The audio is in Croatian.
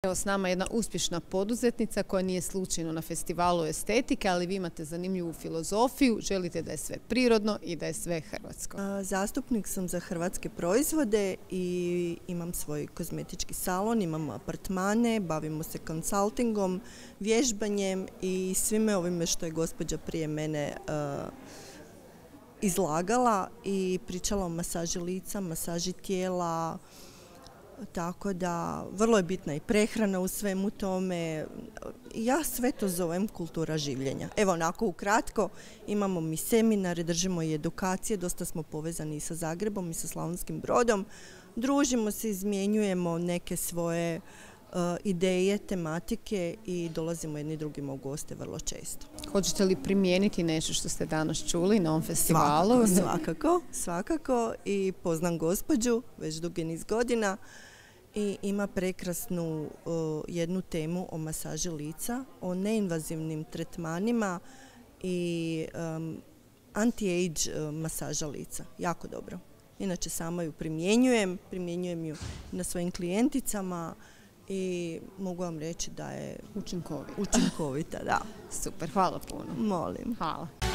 Evo s nama je jedna uspješna poduzetnica koja nije slučajno na festivalu estetike, ali vi imate zanimljivu filozofiju, želite da je sve prirodno i da je sve hrvatsko. Zastupnik sam za hrvatske proizvode i imam svoj kozmetički salon, imam apartmane, bavimo se konsultingom, vježbanjem i svime ovime što je gospođa prije mene izlagala i pričala o masaži lica, masaži tijela. Tako da vrlo je bitna i prehrana u svemu tome. Ja sve to zovem kultura življenja. Evo onako ukratko, imamo mi seminare, držimo i edukacije, dosta smo povezani i sa Zagrebom i sa Slavonskim Brodom. Družimo se, izmjenjujemo neke svoje ideje, tematike i dolazimo jedni drugima u goste vrlo često. Hoćete li primijeniti nešto što ste danas čuli na ovom festivalu? Svakako i poznam gospođu već dugi niz godina i ima prekrasnu jednu temu o masaži lica, o neinvazivnim tretmanima i anti-age masaža lica. Jako dobro. Inače sama ju primjenjujem ju na svojim klijenticama i mogu vam reći da je učinkovita, da. Super, hvala puno. Molim. Hvala.